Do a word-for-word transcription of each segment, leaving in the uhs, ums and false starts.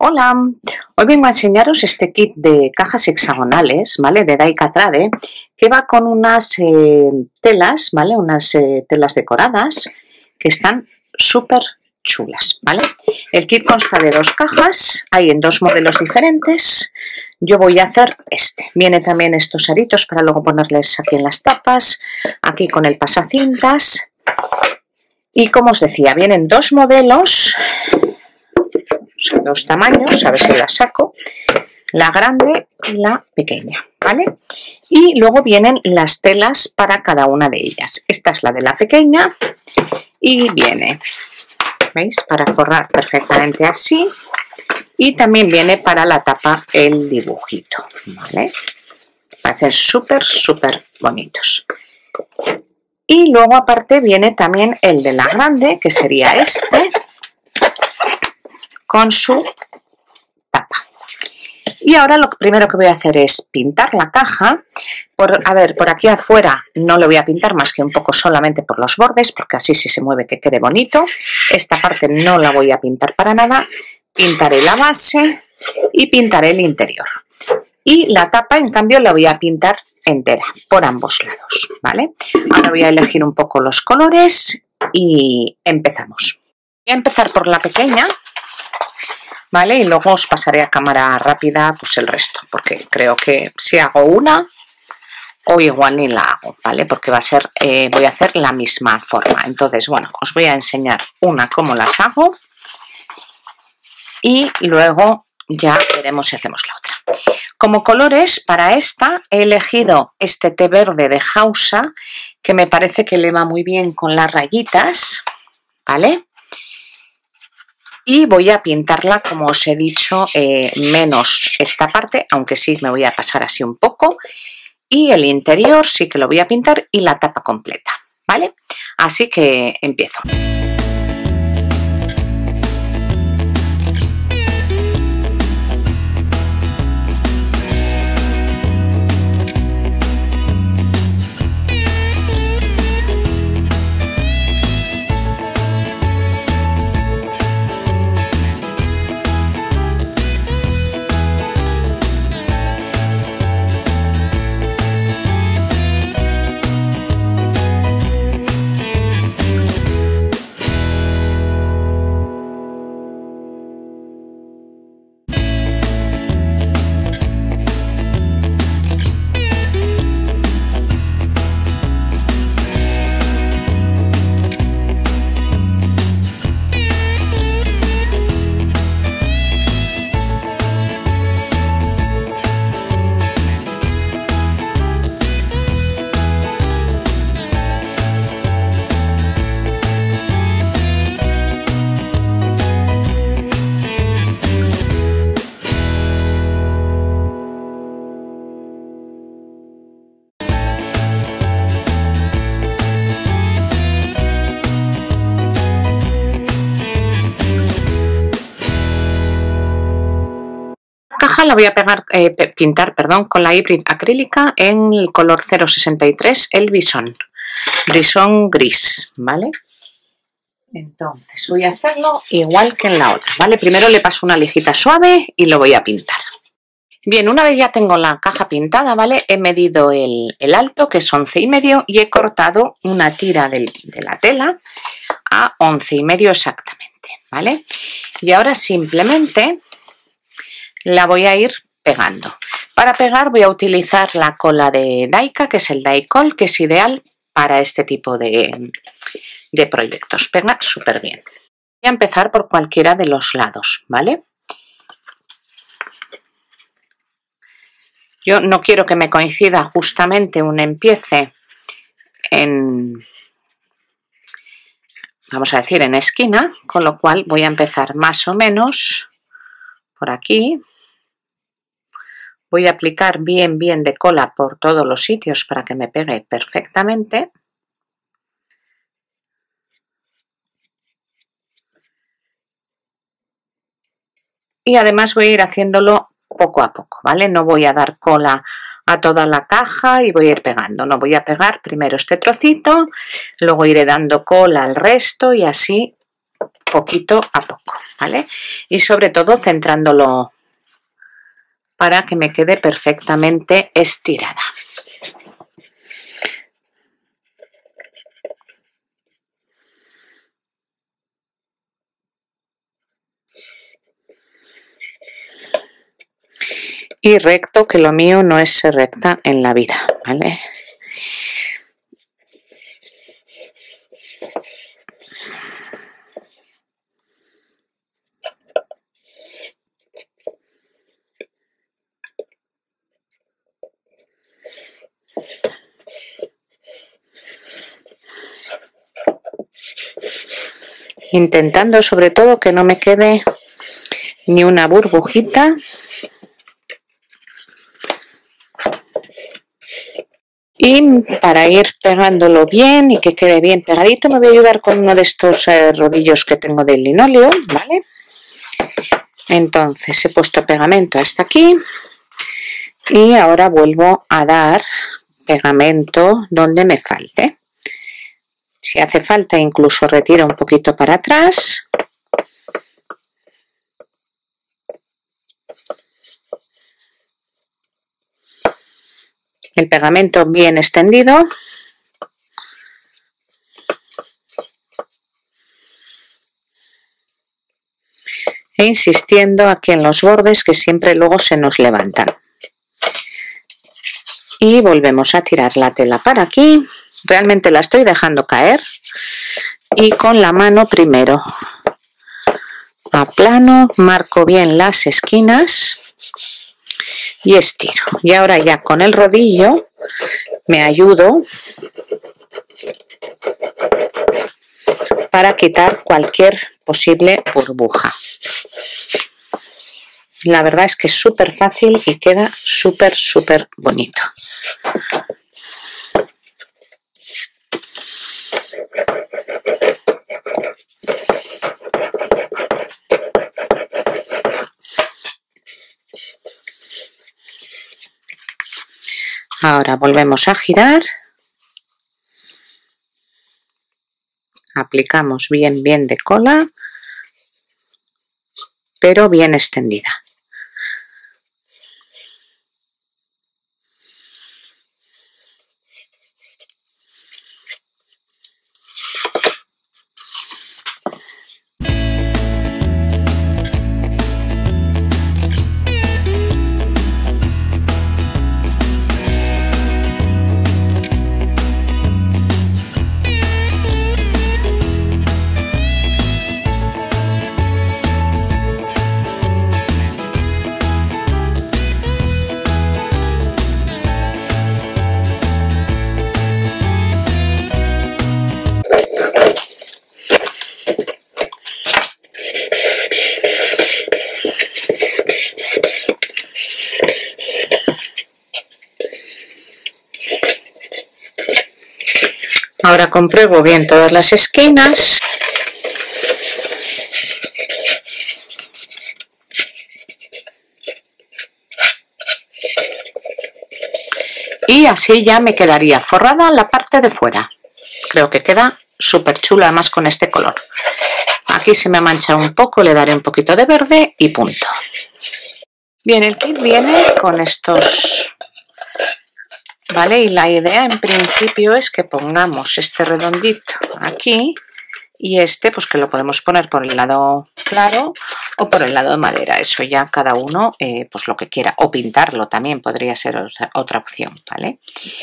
Hola, hoy vengo a enseñaros este kit de cajas hexagonales, ¿vale? De Daika Trade, que va con unas eh, telas, ¿vale? Unas eh, telas decoradas que están súper chulas, ¿vale? El kit consta de dos cajas, hay en dos modelos diferentes. Yo voy a hacer este. Viene también estos aritos para luego ponerles aquí en las tapas, aquí con el pasacintas. Y como os decía, vienen dos modelos, o sea, dos tamaños, a ver si la saco, la grande y la pequeña, ¿vale? Y luego vienen las telas para cada una de ellas. Esta es la de la pequeña y viene, ¿veis? Para forrar perfectamente así. Y también viene para la tapa el dibujito, ¿vale? Parecen súper, súper bonitos. Y luego aparte viene también el de la grande, que sería este, con su tapa. Y ahora lo primero que voy a hacer es pintar la caja. Por, a ver, por aquí afuera no lo voy a pintar más que un poco solamente por los bordes, porque así si se mueve que quede bonito. Esta parte no la voy a pintar para nada. Pintaré la base y pintaré el interior. Y la tapa, en cambio, la voy a pintar entera, por ambos lados, ¿vale? Ahora voy a elegir un poco los colores y empezamos. Voy a empezar por la pequeña, ¿vale? Y luego os pasaré a cámara rápida pues el resto, porque creo que si hago una o igual ni la hago, ¿vale? Porque va a ser, eh, voy a hacer la misma forma. Entonces, bueno, os voy a enseñar una cómo las hago y luego ya veremos si hacemos la otra. Como colores, para esta he elegido este té verde de Hausa, que me parece que le va muy bien con las rayitas, ¿vale? Y voy a pintarla, como os he dicho, eh, menos esta parte, aunque sí me voy a pasar así un poco. Y el interior sí que lo voy a pintar y la tapa completa, ¿vale? Así que empiezo. La voy a pegar, eh, pintar perdón, con la híbrida acrílica en el color cero sesenta y tres, el bisón, bisón gris, ¿vale? Entonces voy a hacerlo igual que en la otra, ¿vale? Primero le paso una lijita suave y lo voy a pintar. Bien, una vez ya tengo la caja pintada, ¿vale? He medido el, el alto, que es once y medio, y he cortado una tira del, de la tela a once y medio exactamente, ¿vale? Y ahora simplemente la voy a ir pegando. Para pegar voy a utilizar la cola de Daika, que es el Daikol, que es ideal para este tipo de, de proyectos. Pega súper bien. Voy a empezar por cualquiera de los lados, ¿vale? Yo no quiero que me coincida justamente un empiece en, vamos a decir, en esquina, con lo cual voy a empezar más o menos por aquí. Voy a aplicar bien, bien de cola por todos los sitios para que me pegue perfectamente. Y además voy a ir haciéndolo poco a poco, ¿vale? No voy a dar cola a toda la caja y voy a ir pegando. No, voy a pegar primero este trocito, luego iré dando cola al resto y así poquito a poco, ¿vale? Y sobre todo centrándolo para que me quede perfectamente estirada. Y recto, que lo mío no es ser recta en la vida, ¿vale? Intentando sobre todo que no me quede ni una burbujita. Y para ir pegándolo bien y que quede bien pegadito, me voy a ayudar con uno de estos eh, rodillos que tengo del linóleo, ¿vale? Entonces he puesto pegamento hasta aquí y ahora vuelvo a dar pegamento donde me falte. Si hace falta, incluso retiro un poquito para atrás. El pegamento bien extendido. E insistiendo aquí en los bordes que siempre luego se nos levantan. Y volvemos a tirar la tela para aquí. Realmente la estoy dejando caer. Y con la mano primero aplano, marco bien las esquinas y estiro. Y ahora ya con el rodillo me ayudo para quitar cualquier posible burbuja. La verdad es que es súper fácil y queda súper, súper bonito. Ahora volvemos a girar. Aplicamos bien, bien de cola, pero bien extendida. Ahora compruebo bien todas las esquinas. Y así ya me quedaría forrada la parte de fuera. Creo que queda súper chulo, además con este color. Aquí se me mancha un poco, le daré un poquito de verde y punto. Bien, el kit viene con estos, ¿vale? Y la idea en principio es que pongamos este redondito aquí y este pues que lo podemos poner por el lado claro o por el lado de madera. Eso ya cada uno eh, pues lo que quiera. O pintarlo también podría ser otra, otra opción, ¿vale?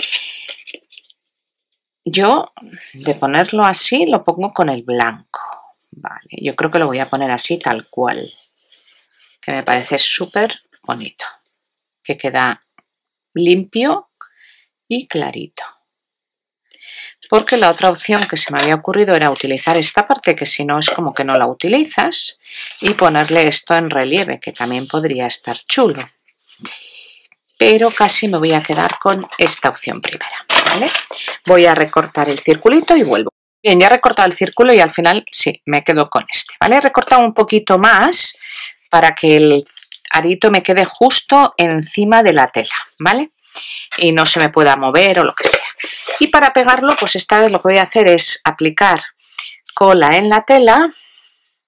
Yo de ponerlo así lo pongo con el blanco, ¿vale? Yo creo que lo voy a poner así tal cual, que me parece súper bonito, que queda limpio y clarito. Porque la otra opción que se me había ocurrido era utilizar esta parte, que si no es como que no la utilizas, y ponerle esto en relieve, que también podría estar chulo. Pero casi me voy a quedar con esta opción primera, ¿vale? Voy a recortar el circulito y vuelvo. Bien, ya he recortado el círculo y al final sí, me quedo con este, ¿vale? He recortado un poquito más para que el arito me quede justo encima de la tela, ¿vale? Y no se me pueda mover o lo que sea. Y para pegarlo, pues esta vez lo que voy a hacer es aplicar cola en la tela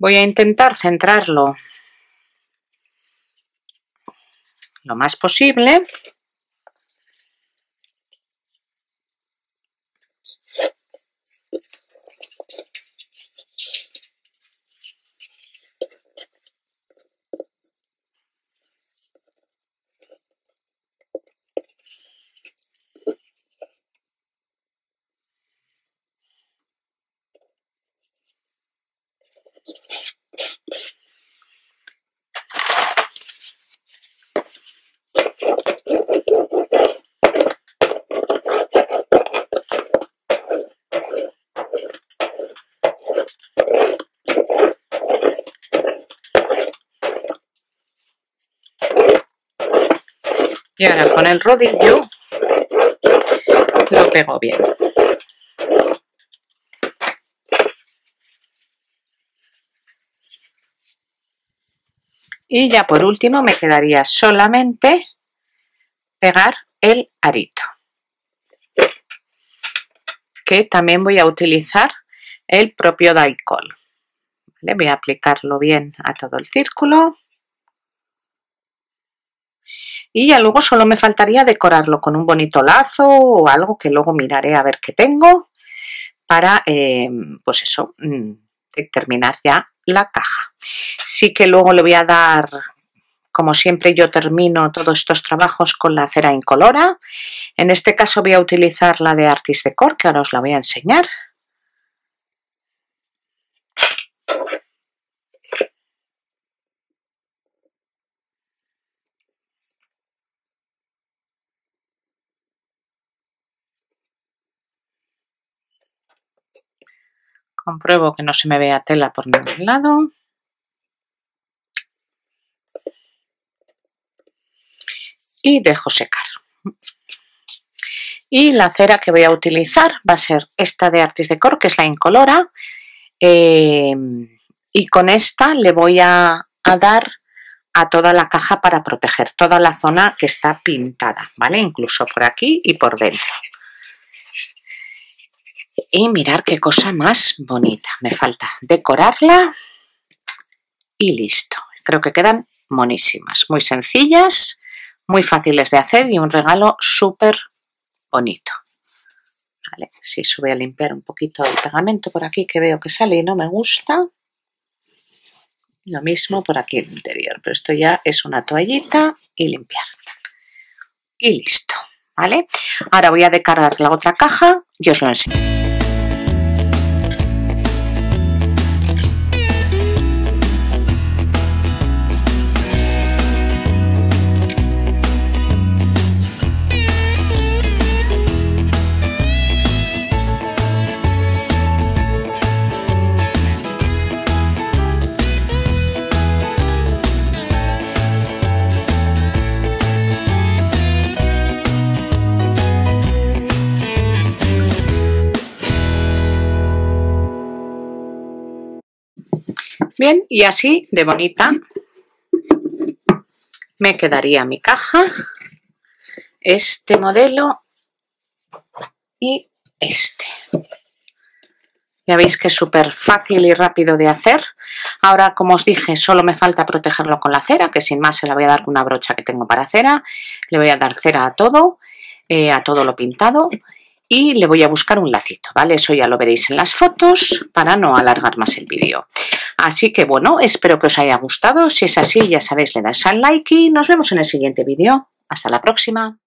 Voy a intentar centrarlo lo más posible. Y ahora con el rodillo lo pego bien. Y ya por último me quedaría solamente pegar el arito, que también voy a utilizar el propio Dicol. ¿Vale? Voy a aplicarlo bien a todo el círculo. Y ya luego solo me faltaría decorarlo con un bonito lazo o algo que luego miraré a ver qué tengo para, eh, pues eso, terminar ya la caja. Sí que luego le voy a dar, como siempre yo termino todos estos trabajos con la cera incolora. En este caso voy a utilizar la de Artis Decor, que ahora os la voy a enseñar. Compruebo que no se me vea tela por ningún lado. Y dejo secar. Y la cera que voy a utilizar va a ser esta de Artis Decor, que es la incolora. Eh, y con esta le voy a, a dar a toda la caja para proteger toda la zona que está pintada, ¿vale? Incluso por aquí y por dentro. Y mirar qué cosa más bonita. Me falta decorarla y listo. Creo que quedan monísimas, muy sencillas, muy fáciles de hacer y un regalo súper bonito. Vale, sí, voy a limpiar un poquito el pegamento por aquí que veo que sale y no me gusta. Lo mismo por aquí en el interior, pero esto ya es una toallita y limpiar. Y listo, ¿vale? Ahora voy a decorar la otra caja y os lo enseño. Bien, y así de bonita me quedaría mi caja, este modelo y este. Ya veis que es súper fácil y rápido de hacer. Ahora, como os dije, solo me falta protegerlo con la cera, que sin más se la voy a dar con una brocha que tengo para cera. Le voy a dar cera a todo, eh, a todo lo pintado. Y le voy a buscar un lacito, ¿vale? Eso ya lo veréis en las fotos para no alargar más el vídeo. Así que bueno, espero que os haya gustado. Si es así, ya sabéis, le dais al like y nos vemos en el siguiente vídeo. Hasta la próxima.